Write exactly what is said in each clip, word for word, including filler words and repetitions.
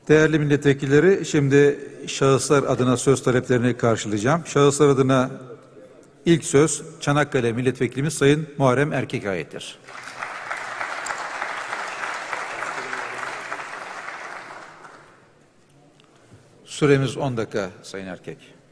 Değerli milletvekilleri, şimdi şahıslar adına söz taleplerini karşılayacağım. Şahıslar adına ilk söz Çanakkale Milletvekilimiz Sayın Muharrem Erkek'e aittir. Süremiz on dakika Sayın Erkek.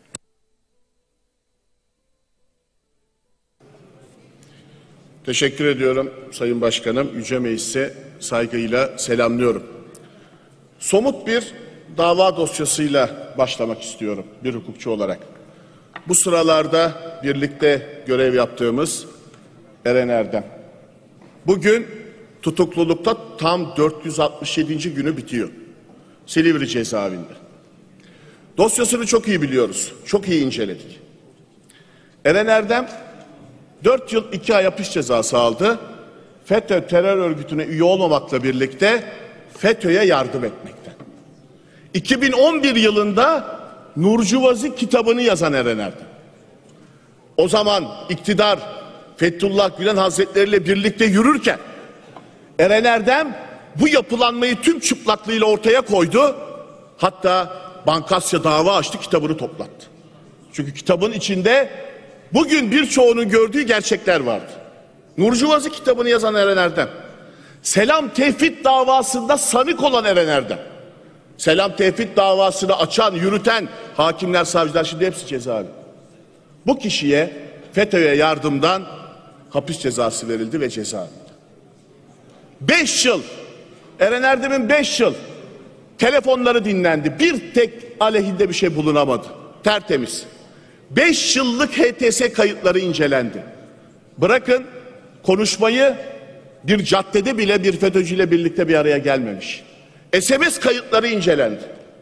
Teşekkür ediyorum Sayın Başkanım. Yüce Meclis'e saygıyla selamlıyorum. Somut bir dava dosyasıyla başlamak istiyorum bir hukukçu olarak. Bu sıralarda birlikte görev yaptığımız Eren Erdem. Bugün tutuklulukta tam dört yüz altmış yedinci günü bitiyor. Silivri cezaevinde. Dosyasını çok iyi biliyoruz. Çok iyi inceledik. Eren Erdem dört yıl iki ay hapis cezası aldı. FETÖ terör örgütüne üye olmamakla birlikte FETÖ'ye yardım etmekten. iki bin on bir yılında Nurcuvazi kitabını yazan Eren Erdem. O zaman iktidar Fethullah Gülen Hazretleri ile birlikte yürürken Eren Erdem bu yapılanmayı tüm çıplaklığıyla ortaya koydu. Hatta Bankasya dava açtı, kitabını toplattı. Çünkü kitabın içinde bugün birçoğunun gördüğü gerçekler vardı. Nurcuvazi kitabını yazan Eren Erdem. Selam Tevfik davasında sanık olan Eren Erdem. Selam Tevfik davasını açan, yürüten hakimler, savcılar şimdi hepsi cezaevi. Bu kişiye FETÖ'ye yardımdan hapis cezası verildi ve cezaevinde. Beş yıl, Eren Erdem'in beş yıl telefonları dinlendi. Bir tek aleyhinde bir şey bulunamadı. Tertemiz. Beş yıllık H T S kayıtları incelendi. Bırakın konuşmayı, bir caddede bile bir FETÖ'cüyle birlikte bir araya gelmemiş. S M S kayıtları incelendi.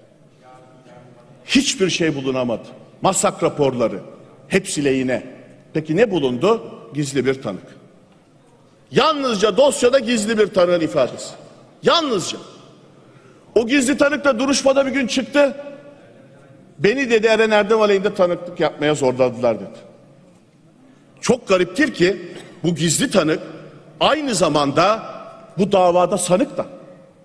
Hiçbir şey bulunamadı. Masak raporları hepsi lehine. Peki ne bulundu? Gizli bir tanık. Yalnızca dosyada gizli bir tanığın ifadesi. Yalnızca. O gizli tanık da duruşmada bir gün çıktı. Beni dedi Eren Erdem aleyhinde tanıklık yapmaya zorladılar dedi. Çok gariptir ki bu gizli tanık aynı zamanda bu davada sanık da.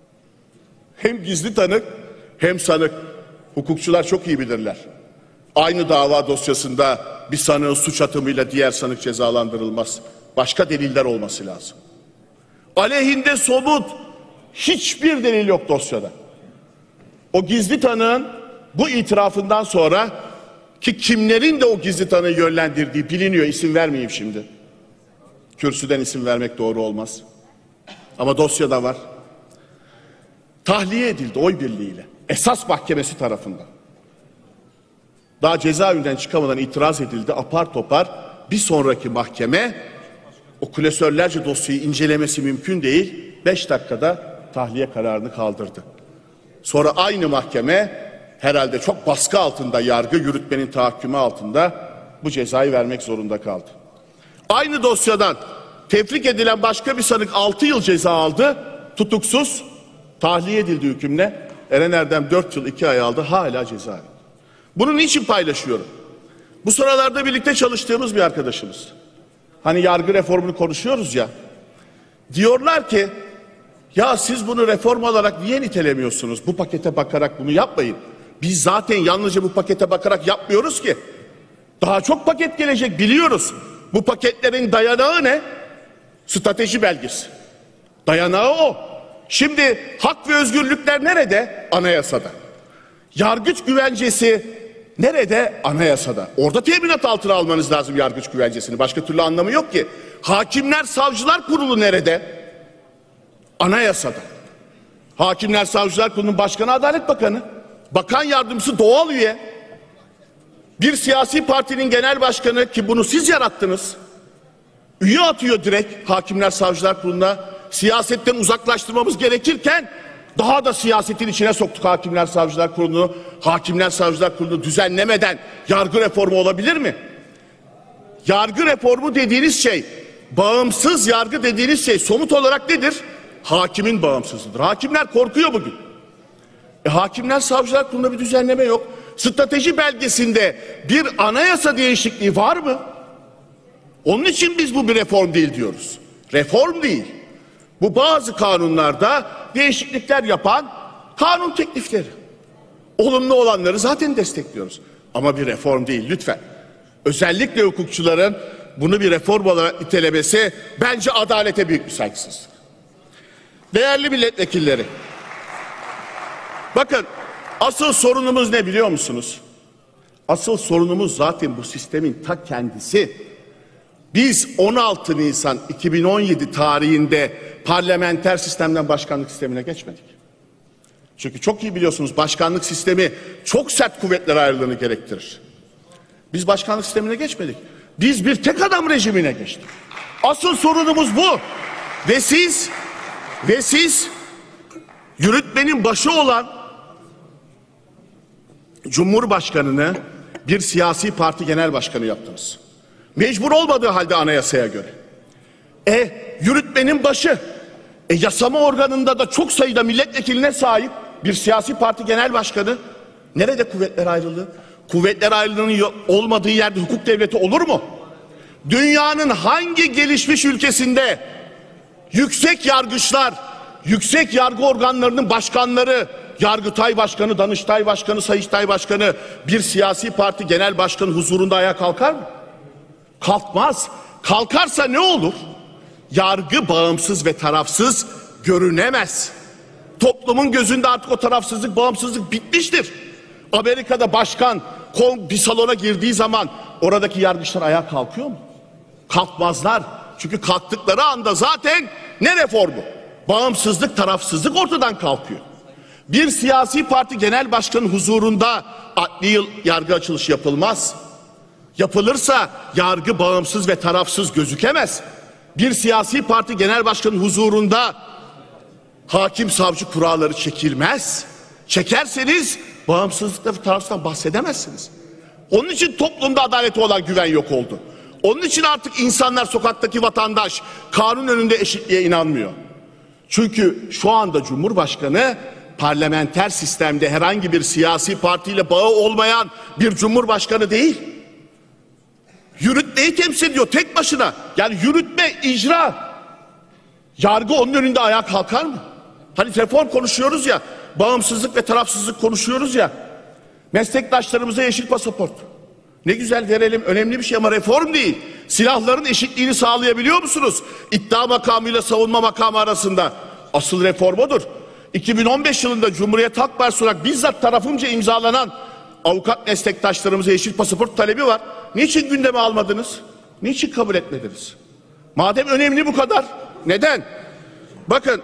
Hem gizli tanık hem sanık. Hukukçular çok iyi bilirler. Aynı dava dosyasında bir sanığın suç atımıyla diğer sanık cezalandırılmaz. Başka deliller olması lazım. Aleyhinde somut hiçbir delil yok dosyada. O gizli tanığın bu itirafından sonra ki kimlerin de o gizli tanığı yönlendirdiği biliniyor. İsim vermeyeyim şimdi. Kürsüden isim vermek doğru olmaz. Ama dosyada var. Tahliye edildi oy birliğiyle. Esas mahkemesi tarafından. Daha cezaevinden çıkamadan itiraz edildi. Apar topar bir sonraki mahkeme o klasörlerce dosyayı incelemesi mümkün değil. Beş dakikada tahliye kararını kaldırdı. Sonra aynı mahkeme herhalde çok baskı altında, yargı yürütmenin tahakkümü altında bu cezayı vermek zorunda kaldı. Aynı dosyadan tefrik edilen başka bir sanık altı yıl ceza aldı. Tutuksuz, tahliye edildi hükümle. Eren Erdem dört yıl iki ay aldı, hala cezaevi. Bunu niçin paylaşıyorum? Bu sıralarda birlikte çalıştığımız bir arkadaşımız. Hani yargı reformunu konuşuyoruz ya. Diyorlar ki ya siz bunu reform olarak niye nitelemiyorsunuz? Bu pakete bakarak bunu yapmayın. Biz zaten yalnızca bu pakete bakarak yapmıyoruz ki. Daha çok paket gelecek biliyoruz. Bu paketlerin dayanağı ne? Strateji belgesi. Dayanağı o. Şimdi hak ve özgürlükler nerede? Anayasada. Yargıç güvencesi nerede? Anayasada. Orada teminat altına almanız lazım yargıç güvencesini. Başka türlü anlamı yok ki. Hakimler Savcılar Kurulu nerede? Anayasada. Hakimler Savcılar Kurulu'nun başkanı Adalet Bakanı. Bakan yardımcısı doğal üye. Bir siyasi partinin genel başkanı ki bunu siz yarattınız. Üye atıyor direkt Hakimler Savcılar Kurulu'na. Siyasetten uzaklaştırmamız gerekirken daha da siyasetin içine soktuk Hakimler Savcılar Kurulu'nu. Hakimler Savcılar Kurulu'nu düzenlemeden yargı reformu olabilir mi? Yargı reformu dediğiniz şey, bağımsız yargı dediğiniz şey somut olarak nedir? Hakimin bağımsızlığıdır. Hakimler korkuyor bugün. E, Hakimler Savcılar Kurulu'nda bir düzenleme yok. Strateji belgesinde bir anayasa değişikliği var mı? Onun için biz bu bir reform değil diyoruz. Reform değil. Bu bazı kanunlarda değişiklikler yapan Kanun teklifleri. Olumlu olanları zaten destekliyoruz. Ama bir reform değil lütfen. Özellikle hukukçuların bunu bir reform olarak nitelemesi bence adalete büyük bir saygısızlık. Değerli milletvekilleri, bakın asıl sorunumuz ne biliyor musunuz? Asıl sorunumuz zaten bu sistemin ta kendisi. Biz on altı Nisan iki bin on yedi tarihinde parlamenter sistemden başkanlık sistemine geçmedik. Çünkü çok iyi biliyorsunuz başkanlık sistemi çok sert kuvvetler ayrılığını gerektirir. Biz başkanlık sistemine geçmedik. Biz bir tek adam rejimine geçtik. Asıl sorunumuz bu. Ve siz ve siz yürütmenin başı olan Cumhurbaşkanını bir siyasi parti genel başkanı yaptınız. Mecbur olmadığı halde anayasaya göre. E yürütmenin başı. E yasama organında da çok sayıda milletvekiline sahip bir siyasi parti genel başkanı. Nerede kuvvetler ayrılığı? Kuvvetler ayrılığının olmadığı yerde hukuk devleti olur mu? Dünyanın hangi gelişmiş ülkesinde yüksek yargıçlar, yüksek yargı organlarının başkanları, Yargıtay Başkanı, Danıştay Başkanı, Sayıştay Başkanı bir siyasi parti genel başkanı huzurunda ayağa kalkar mı? Kalkmaz. Kalkarsa ne olur? Yargı bağımsız ve tarafsız görünemez. Toplumun gözünde artık o tarafsızlık, bağımsızlık bitmiştir. Amerika'da başkan bir salona girdiği zaman oradaki yargıçlar ayağa kalkıyor mu? Kalkmazlar. Çünkü kalktıkları anda zaten ne reformu? Bağımsızlık, tarafsızlık ortadan kalkıyor. Bir siyasi parti genel başkanı huzurunda adli yıl yargı açılışı yapılmaz. Yapılırsa yargı bağımsız ve tarafsız gözükemez. Bir siyasi parti genel başkanı huzurunda hakim savcı kuralları çekilmez. Çekerseniz bağımsızlıkta ve tarafsızlıktan bahsedemezsiniz. Onun için toplumda adalete olan güven yok oldu. Onun için artık insanlar, sokaktaki vatandaş kanun önünde eşitliğe inanmıyor. Çünkü şu anda Cumhurbaşkanı parlamenter sistemde herhangi bir siyasi partiyle bağı olmayan bir Cumhurbaşkanı değil. Yürütmeyi temsil ediyor tek başına. Yani yürütme, icra. Yargı onun önünde ayağa kalkar mı? Hani reform konuşuyoruz ya, bağımsızlık ve tarafsızlık konuşuyoruz ya. Meslektaşlarımıza yeşil pasaport. Ne güzel verelim, önemli bir şey ama reform değil. Silahların eşitliğini sağlayabiliyor musunuz? İddia makamıyla savunma makamı arasında. Asıl reform odur. iki bin on beş yılında Cumhuriyet Halk Partisi olarak bizzat tarafımca imzalanan avukat meslektaşlarımıza yeşil pasaport talebi var. Niçin gündeme almadınız? Niçin kabul etmediniz? Madem önemli bu kadar, neden? Bakın,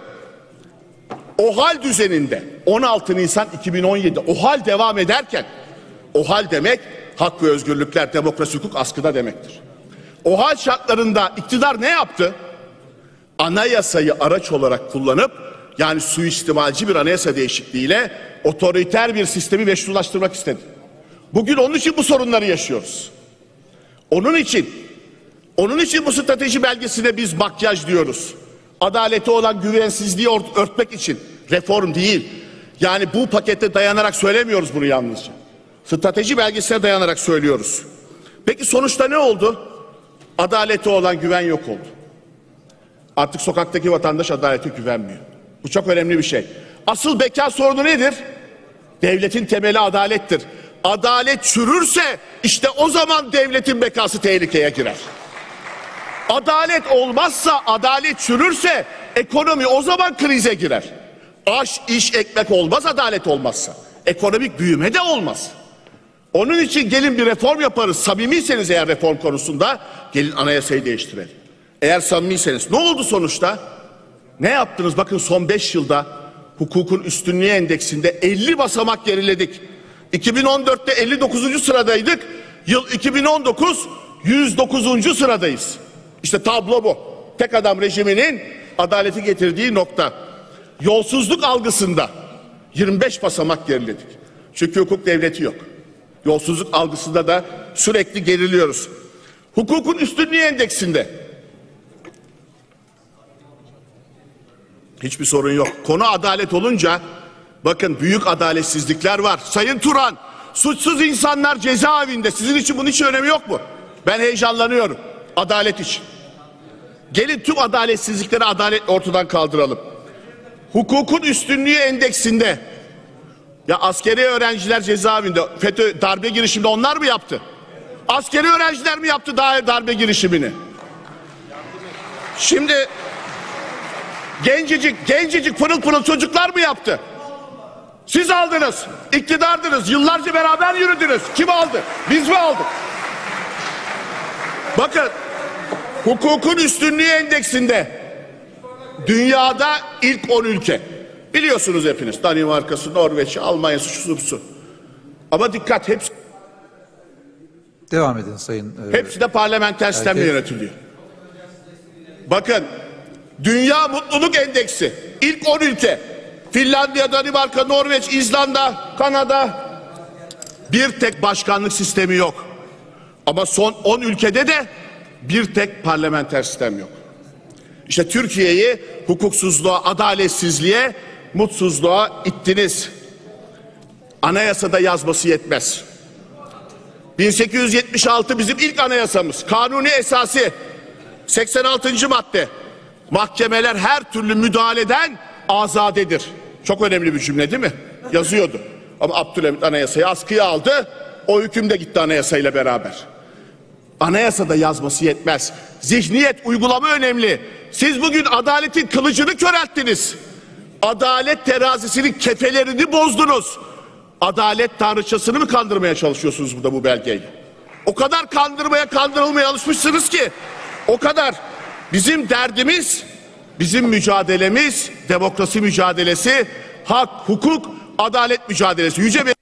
OHAL düzeninde on altı Nisan iki bin on yedi OHAL devam ederken, OHAL demek hak ve özgürlükler, demokrasi, hukuk askıda demektir. OHAL şartlarında iktidar ne yaptı? Anayasayı araç olarak kullanıp, yani suistimalci bir anayasa değişikliğiyle otoriter bir sistemi meşrulaştırmak istedi. Bugün onun için bu sorunları yaşıyoruz. Onun için, onun için bu strateji belgesine biz makyaj diyoruz. Adalete olan güvensizliği örtmek için, reform değil. Yani bu pakete dayanarak söylemiyoruz bunu yalnızca. Strateji belgesine dayanarak söylüyoruz. Peki sonuçta ne oldu? Adalete olan güven yok oldu. Artık sokaktaki vatandaş adalete güvenmiyor. Bu çok önemli bir şey. Asıl beka sorunu nedir? Devletin temeli adalettir. Adalet çürürse işte o zaman devletin bekası tehlikeye girer. Adalet olmazsa, adalet çürürse ekonomi o zaman krize girer. Aş, iş, ekmek olmaz adalet olmazsa. Ekonomik büyüme de olmaz. Onun için gelin bir reform yaparız. Samimiyseniz eğer reform konusunda gelin anayasayı değiştirelim. Eğer samimiyseniz. Ne oldu sonuçta? Ne yaptınız? Bakın son beş yılda hukukun üstünlüğü endeksinde elli basamak geriledik. iki bin on dörtte elli dokuzuncu sıradaydık. Yıl iki bin on dokuz yüz dokuzuncu sıradayız. İşte tablo bu. Tek adam rejiminin adaleti getirdiği nokta. Yolsuzluk algısında yirmi beş basamak geriledik. Çünkü hukuk devleti yok. Yolsuzluk algısında da sürekli geriliyoruz. Hukukun üstünlüğü endeksinde hiçbir sorun yok. Konu adalet olunca bakın büyük adaletsizlikler var. Sayın Turan, suçsuz insanlar cezaevinde. Sizin için bunun için önemi yok mu? Ben heyecanlanıyorum. Adalet için. Gelin tüm adaletsizlikleri adalet ortadan kaldıralım. Hukukun üstünlüğü endeksinde Ya askeri öğrenciler cezaevinde, FETÖ darbe girişiminde onlar mı yaptı? Askeri öğrenciler mi yaptı dair darbe girişimini? Şimdi gencecik, gencecik pırıl pırıl çocuklar mı yaptı? Siz aldınız, iktidardınız, yıllarca beraber yürüdünüz. Kim aldı? Biz mi aldık? Bakın, hukukun üstünlüğü endeksinde dünyada ilk on ülke. Biliyorsunuz hepiniz. Danimarka'sı, Norveç'i, Almanya'sı, şusu busu. Ama dikkat, hepsi, Devam edin Sayın. E, hepsi de parlamenter sistemle Erkek. yönetiliyor. Bakın, Dünya Mutluluk Endeksi ilk on ülke. Finlandiya, Danimarka, Norveç, İzlanda, Kanada. Bir tek başkanlık sistemi yok. Ama son on ülkede de bir tek parlamenter sistem yok. İşte Türkiye'yi hukuksuzluğa, adaletsizliğe, mutsuzluğa ittiniz. Anayasada yazması yetmez. bin sekiz yüz yetmiş altı bizim ilk anayasamız. Kanuni esası seksen altıncı madde. Mahkemeler her türlü müdahaleden azadedir. Çok önemli bir cümle değil mi? Yazıyordu. Ama Abdülhamit anayasayı askıya aldı. O hüküm de gitti anayasayla beraber. Anayasada yazması yetmez. Zihniyet, uygulama önemli. Siz bugün adaletin kılıcını körelttiniz. Adalet terazisinin kefelerini bozdunuz. Adalet tanrıçasını mı kandırmaya çalışıyorsunuz burada bu belgeyle? O kadar kandırmaya, kandırılmaya alışmışsınız ki. O kadar. Bizim derdimiz, bizim mücadelemiz, demokrasi mücadelesi, hak, hukuk, adalet mücadelesi. Yüce bir